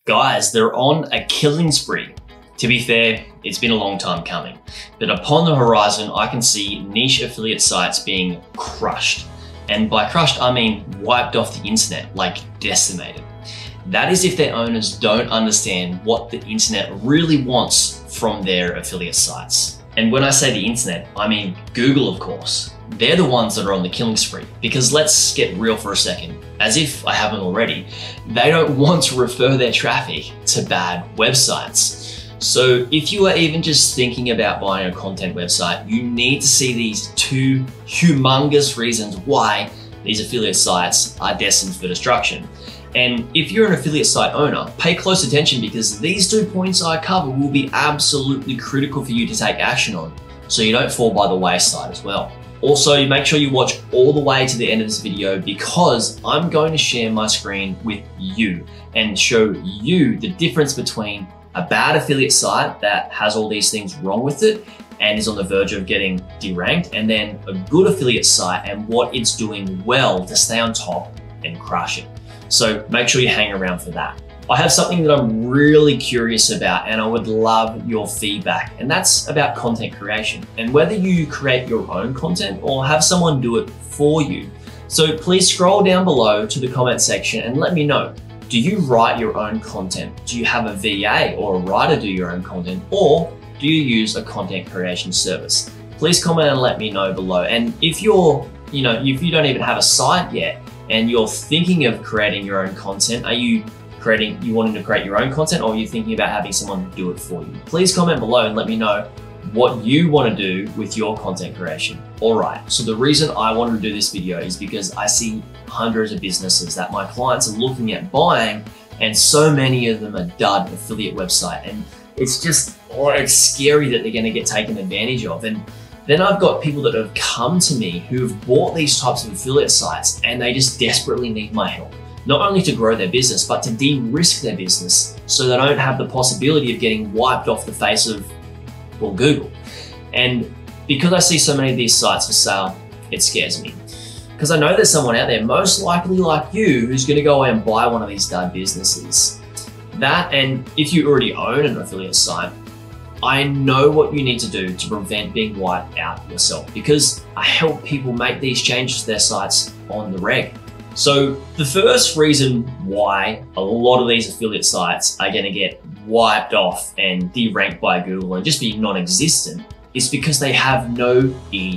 Guys, they're on a killing spree. To be fair, it's been a long time coming, but upon the horizon, I can see niche affiliate sites being crushed. And by crushed, I mean wiped off the internet, like decimated. That is if their owners don't understand what the internet really wants from their affiliate sites. And when I say the internet, I mean Google, of course. They're the ones that are on the killing spree, because let's get real for a second. As if I haven't already, they don't want to refer their traffic to bad websites. So if you are even just thinking about buying a content website, you need to see these two humongous reasons why these affiliate sites are destined for destruction. And if you're an affiliate site owner, pay close attention, because these 2 points I cover will be absolutely critical for you to take action on, so you don't fall by the wayside as well. Also, make sure you watch all the way to the end of this video, because I'm going to share my screen with you and show you the difference between a bad affiliate site that has all these things wrong with it and is on the verge of getting deranked, and then a good affiliate site and what it's doing well to stay on top and crush it. So make sure you hang around for that. I have something that I'm really curious about, and I would love your feedback, and that's about content creation and whether you create your own content or have someone do it for you. So please scroll down below to the comment section and let me know. Do you write your own content? Do you have a VA or a writer do your own content, or do you use a content creation service? Please comment and let me know below. And if you're, if you don't even have a site yet and you're thinking of creating your own content, are you wanting to create your own content, or are you thinking about having someone do it for you? Please comment below and let me know what you want to do with your content creation. All right, so the reason I wanted to do this video is because I see hundreds of businesses that my clients are looking at buying, and so many of them are dud affiliate website. And it's just, it's scary that they're going to get taken advantage of. And then I've got people that have come to me who've bought these types of affiliate sites, and they just desperately need my help. Not only to grow their business, but to de-risk their business so they don't have the possibility of getting wiped off the face of, well, Google. And because I see so many of these sites for sale, it scares me. Because I know there's someone out there, most likely like you, who's gonna go away and buy one of these dud businesses. That, and if you already own an affiliate site, I know what you need to do to prevent being wiped out yourself, because I help people make these changes to their sites on the reg. So the first reason why a lot of these affiliate sites are gonna get wiped off and deranked by Google and just be non-existent is because they have no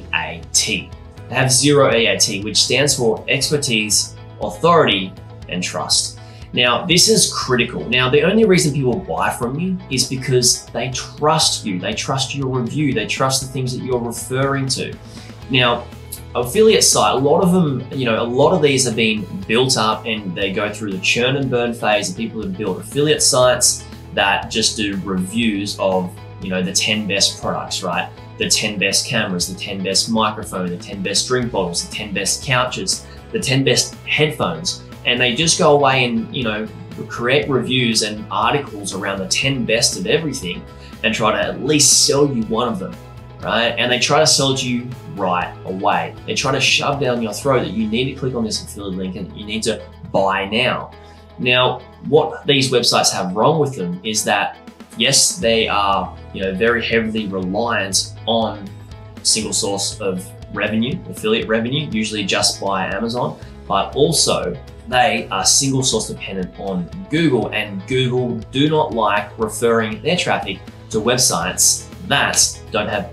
EAT. They have zero EAT, which stands for expertise, authority, and trust. Now, this is critical. Now, the only reason people buy from you is because they trust you. They trust your review. They trust the things that you're referring to. Now, affiliate site, a lot of them, a lot of these have been built up and they go through the churn and burn phase of people who build affiliate sites that just do reviews of, the 10 best products, right? The 10 best cameras, the 10 best microphone, the 10 best drink bottles, the 10 best couches, the 10 best headphones. And they just go away and, create reviews and articles around the 10 best of everything and try to at least sell you one of them. Right? And they try to sell it to you right away. They try to shove down your throat that you need to click on this affiliate link and you need to buy now. Now, what these websites have wrong with them is that, yes, they are, very heavily reliant on single source of revenue, affiliate revenue, usually just by Amazon, but also they are single source dependent on Google, and Google do not like referring their traffic to websites that don't have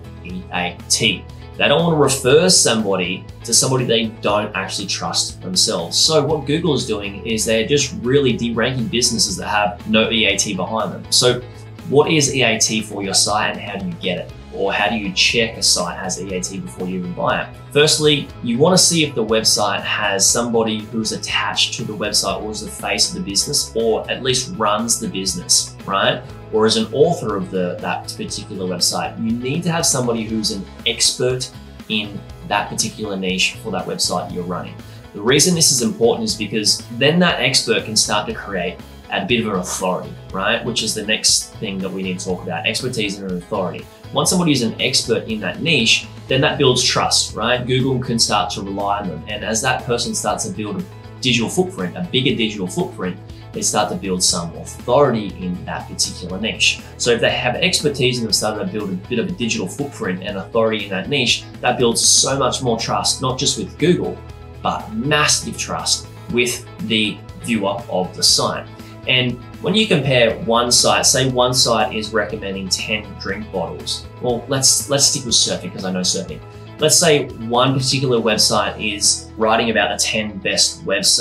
EAT. They don't want to refer somebody to somebody they don't actually trust themselves. So what Google is doing is they're just really deranking businesses that have no EAT behind them. So what is EAT for your site, and how do you get it? Or how do you check a site has EAT before you even buy it? Firstly, you want to see if the website has somebody who's attached to the website or is the face of the business, or at least runs the business, right? Or is an author of that particular website. You need to have somebody who's an expert in that particular niche for that website you're running. The reason this is important is because then that expert can start to create a bit of an authority, right? Which is the next thing that we need to talk about, expertise and an authority. Once somebody is an expert in that niche, then that builds trust, right? Google can start to rely on them. And as that person starts to build a digital footprint, a bigger digital footprint, they start to build some authority in that particular niche. So if they have expertise and have started to build a bit of a digital footprint and authority in that niche, that builds so much more trust, not just with Google, but massive trust with the viewer of the site. And when you compare one site, say one site is recommending 10 drink bottles. Well, let's stick with surfing because I know surfing. Let's say one particular website is writing about the 10 best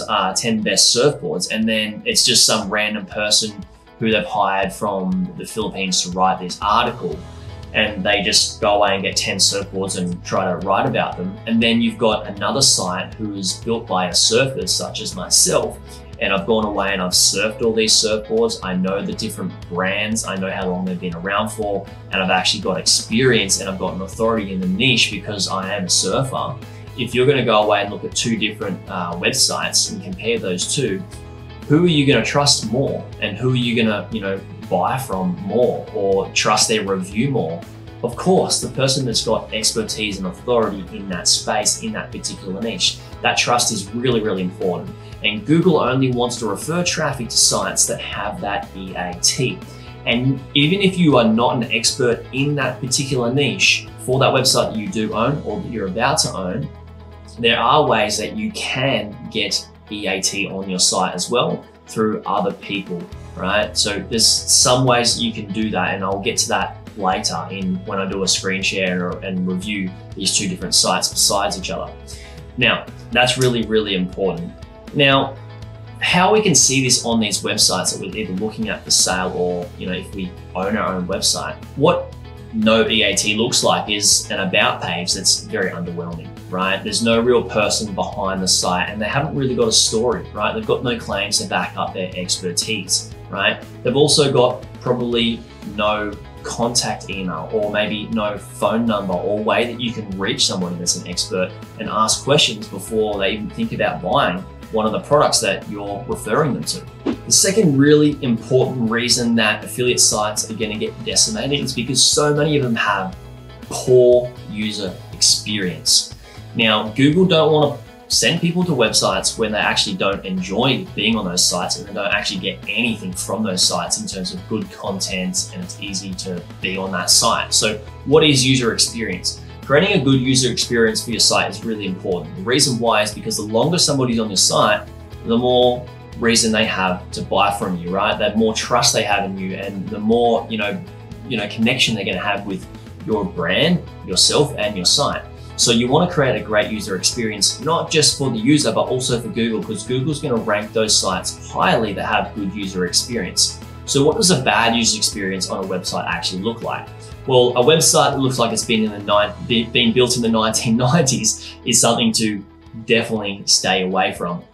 surfboards, and then it's just some random person who they've hired from the Philippines to write this article, and they just go away and get 10 surfboards and try to write about them. And then you've got another site who is built by a surfer such as myself, and I've gone away and I've surfed all these surfboards. I know the different brands, I know how long they've been around for, and I've actually got experience and I've got an authority in the niche because I am a surfer. If you're gonna go away and look at two different websites and compare those two, who are you gonna trust more? And who are you gonna, buy from more or trust their review more? Of course, the person that's got expertise and authority in that space, in that particular niche. That trust is really, really important. And Google only wants to refer traffic to sites that have that EAT. And even if you are not an expert in that particular niche for that website that you do own or that you're about to own, there are ways that you can get EAT on your site as well through other people, right? So there's some ways that you can do that, and I'll get to that later when I do a screen share and review these two different sites besides each other. Now, that's really, really important. Now, how we can see this on these websites that we're either looking at for sale or, if we own our own website, what no EAT looks like is an about page that's very underwhelming, right? There's no real person behind the site and they haven't really got a story, right? They've got no claims to back up their expertise, right? They've also got probably no contact email or maybe no phone number or way that you can reach someone that's an expert and ask questions before they even think about buying one of the products that you're referring them to. The second really important reason that affiliate sites are going to get decimated is because so many of them have poor user experience. Now, Google don't want to send people to websites when they actually don't enjoy being on those sites and they don't actually get anything from those sites in terms of good content and it's easy to be on that site. So what is user experience? Creating a good user experience for your site is really important. The reason why is because the longer somebody's on your site, the more reason they have to buy from you, right? The more trust they have in you and the more, connection they're gonna have with your brand, yourself, and your site. So you wanna create a great user experience, not just for the user, but also for Google, because Google's gonna rank those sites highly that have good user experience. So what does a bad user experience on a website actually look like? Well, a website that looks like it's been built in the 1990s is something to definitely stay away from,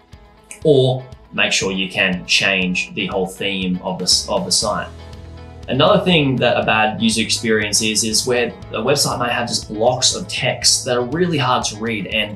or make sure you can change the whole theme of the site. Another thing that a bad user experience is where a website may have just blocks of text that are really hard to read and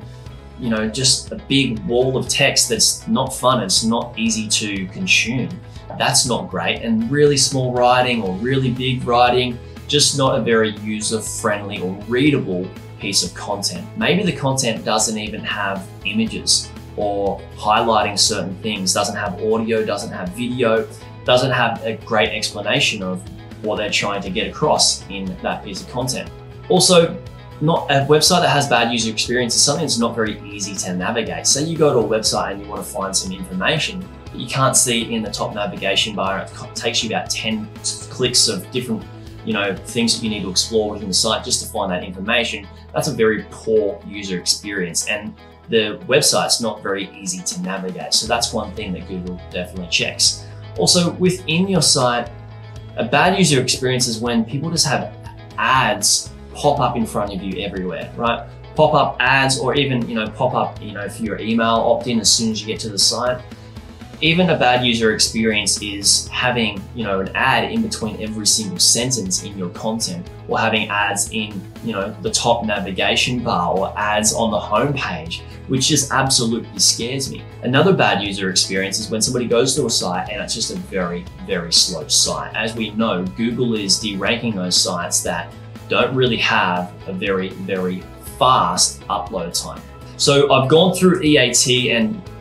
just a big wall of text that's not fun, it's not easy to consume. That's not great. And really small writing or really big writing, just not a very user-friendly or readable piece of content. Maybe the content doesn't even have images or highlighting certain things, doesn't have audio, doesn't have video, doesn't have a great explanation of what they're trying to get across in that piece of content. Also, not a website that has bad user experience is something that's not very easy to navigate. Say you go to a website and you want to find some information, but you can't see in the top navigation bar. It takes you about 10 clicks of different things that you need to explore within the site just to find that information. That's a very poor user experience, and the website's not very easy to navigate. So that's one thing that Google definitely checks. Also, within your site, a bad user experience is when people just have ads pop up in front of you everywhere, right? Pop-up ads, or even pop up for your email opt-in as soon as you get to the site. Even a bad user experience is having an ad in between every single sentence in your content, or having ads in the top navigation bar, or ads on the home page, which just absolutely scares me. Another bad user experience is when somebody goes to a site and it's just a very, very slow site. As we know, Google is deranking those sites that don't really have a very, very fast upload time. So I've gone through EAT and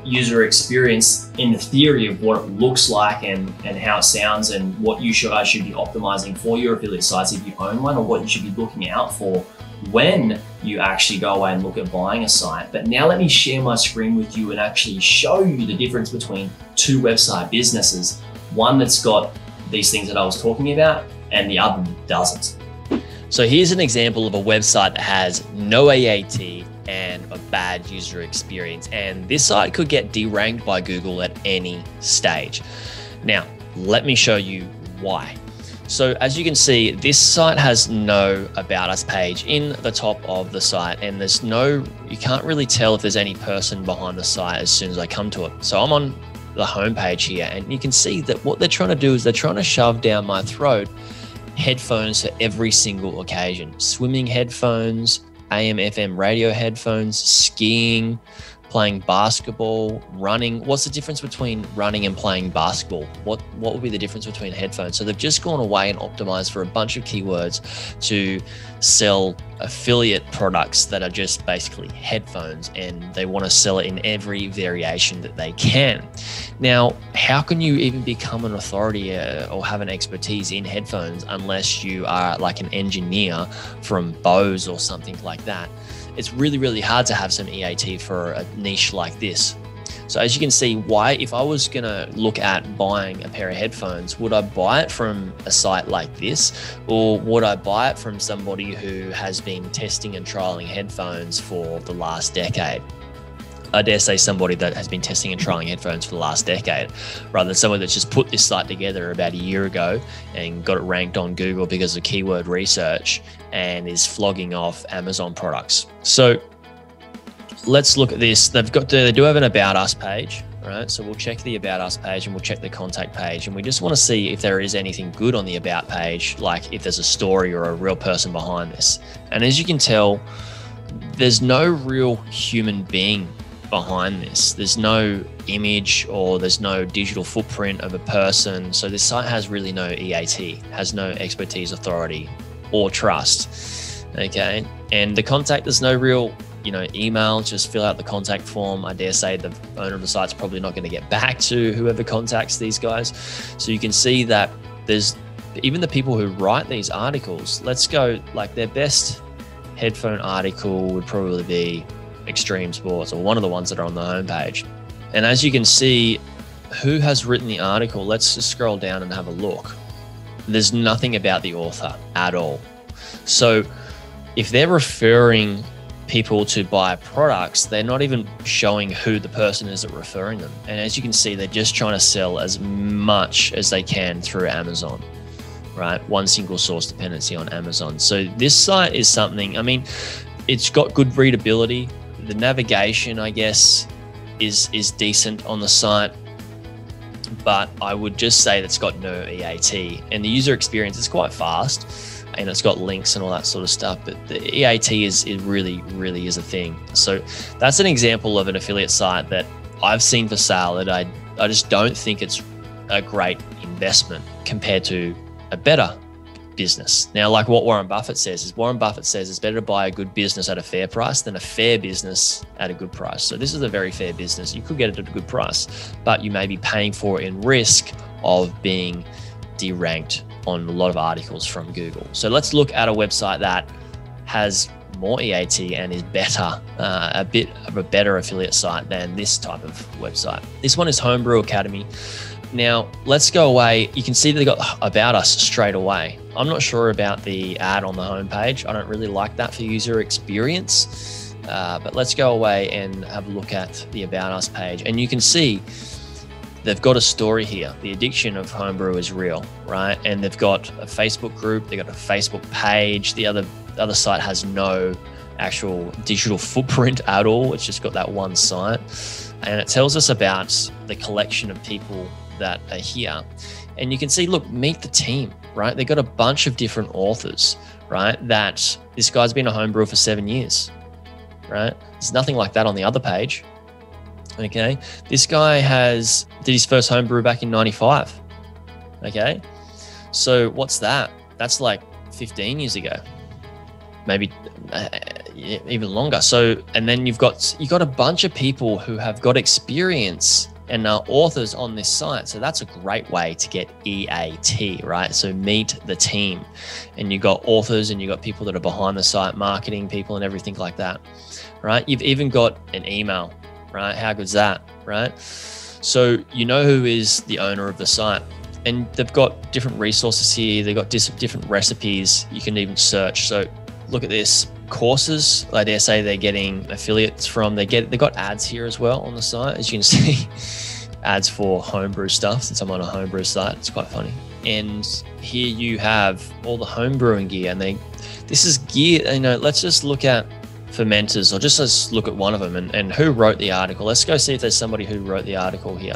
user experience in the theory of what it looks like and how it sounds and what you should be optimizing for your affiliate sites if you own one, or what you should be looking out for when you actually go away and look at buying a site. But now let me share my screen with you and actually show you the difference between two website businesses, one that's got these things that I was talking about and the other that doesn't. So here's an example of a website that has no AAT and a bad user experience. And this site could get deranked by Google at any stage. Now, let me show you why. So as you can see, this site has no About Us page in the top of the site, and there's no, you can't really tell if there's any person behind the site as soon as I come to it. So I'm on the home page here, and you can see that what they're trying to do is they're trying to shove down my throat headphones for every single occasion. Swimming headphones, AM, FM radio headphones, skiing, playing basketball, running. What's the difference between running and playing basketball? What would be the difference between headphones? So they've just gone away and optimized for a bunch of keywords to sell affiliate products that are just basically headphones, and they want to sell it in every variation that they can. Now, how can you even become an authority or have an expertise in headphones unless you are like an engineer from Bose or something like that? It's really, really hard to have some EAT for a niche like this. So as you can see, why, if I was gonna look at buying a pair of headphones, would I buy it from a site like this? Or would I buy it from somebody who has been testing and trialing headphones for the last decade? I dare say somebody that has been testing and trialing headphones for the last decade, rather than someone that's just put this site together about a year ago and got it ranked on Google because of keyword research and is flogging off Amazon products. So let's look at this. They do have an About Us page, right? So we'll check the About Us page and we'll check the contact page. And we just want to see if there is anything good on the About page, like if there's a story or a real person behind this. And as you can tell, there's no real human being behind this. There's no image or there's no digital footprint of a person. So this site has really no EAT, has no expertise, authority, or trust. Okay. And the contact, there's no real, email. Just fill out the contact form. I dare say the owner of the site's probably not going to get back to whoever contacts these guys. So you can see that there's even the people who write these articles. Let's go, like, their best headphone article would probably be Extreme Sports, or one of the ones that are on the homepage. And as you can see, who has written the article, let's just scroll down and have a look. There's nothing about the author at all. So if they're referring people to buy products, they're not even showing who the person is that referring them. And as you can see, they're just trying to sell as much as they can through Amazon, right? One single source dependency on Amazon. So this site is something, it's got good readability. The navigation, I guess, is decent on the site, but I would just say that's got no EAT. And the user experience is quite fast, and it's got links and all that sort of stuff, but the EAT is really is a thing. So that's an example of an affiliate site that I've seen for sale that I just don't think it's a great investment compared to a better business. Now, like what Warren Buffett says it's better to buy a good business at a fair price than a fair business at a good price. So this is a very fair business. You could get it at a good price, but you may be paying for it in risk of being deranked on a lot of articles from Google. So let's look at a website that has more EAT and is better, a bit of a better affiliate site than this type of website. This one is Homebrew Academy. Now, let's go away. You can see they got About Us straight away. I'm not sure about the ad on the homepage. I don't really like that for user experience, but let's go away and have a look at the About Us page. And you can see they've got a story here. The addiction of homebrew is real, right? And they've got a Facebook group, they've got a Facebook page. The other site has no actual digital footprint at all. It's just got that one site. And it tells us about the collection of people that are here. And you can see, look, meet the team, right? They've got a bunch of different authors, right? That this guy's been a homebrewer for 7 years, right? There's nothing like that on the other page. Okay. This guy did his first homebrew back in 95. Okay. So what's that? That's like 15 years ago. Maybe, even longer. So, and then you've got a bunch of people who have got experience and are authors on this site. So that's a great way to get EAT, right? So meet the team, and you got authors and you got people that are behind the site, marketing people and everything like that, right? You've even got an email, right? How good's that, right? So you know who is the owner of the site, and they've got different resources here. They've got different recipes you can even search. So look at this. Courses, like they say they're getting affiliates from, they got ads here as well on the site, as you can see. Ads for homebrew stuff, since I'm on a homebrew site. It's quite funny. And here you have all the homebrewing gear, and this is gear, you know. Let's just look at fermenters, or let's look at one of them and who wrote the article. Let's go see if there's somebody who wrote the article here.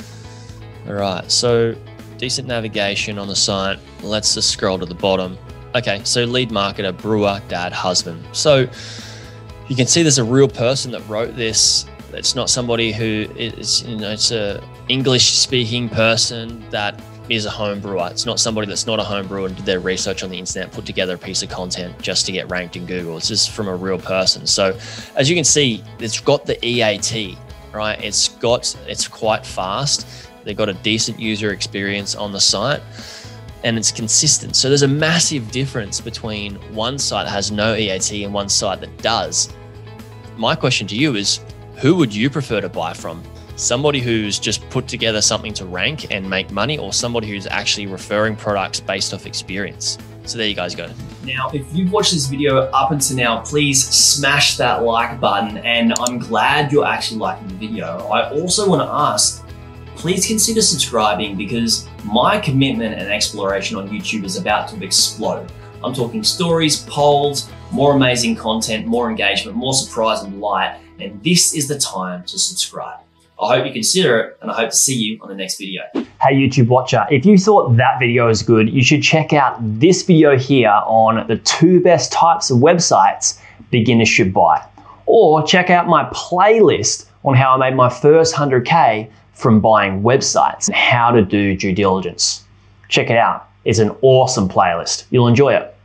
All right, so decent navigation on the site. Let's just scroll to the bottom. Okay, so lead marketer, brewer, dad, husband. So you can see there's a real person that wrote this. It's not somebody who is, you know, it's a English speaking person that is a home brewer. It's not somebody that's not a home brewer and did their research on the internet, put together a piece of content just to get ranked in Google. It's just from a real person. So as you can see, it's got the EAT, right? It's quite fast. They've got a decent user experience on the site, and it's consistent. So there's a massive difference between one site that has no EAT and one site that does. My question to you is, who would you prefer to buy from? Somebody who's just put together something to rank and make money, or somebody who's actually referring products based off experience? So there you guys go. Now, if you've watched this video up until now, please smash that like button, and I'm glad you're actually liking the video. I also want to ask, please consider subscribing, because my commitment and exploration on YouTube is about to explode. I'm talking stories, polls, more amazing content, more engagement, more surprise and light, and this is the time to subscribe. I hope you consider it, and I hope to see you on the next video. Hey YouTube watcher, if you thought that video was good, you should check out this video here on the 2 best types of websites beginners should buy. Or check out my playlist on how I made my first 100K from buying websites and how to do due diligence. Check it out. It's an awesome playlist. You'll enjoy it.